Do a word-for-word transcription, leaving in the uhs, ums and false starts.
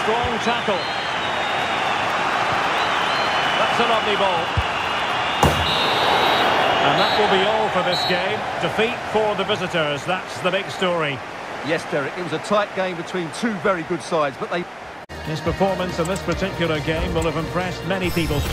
Strong tackle. That's a lovely ball. And that will be all for this game. Defeat for the visitors. That's the big story. Yes, Derek, it was a tight game between two very good sides, but they... His performance in this particular game will have impressed many people.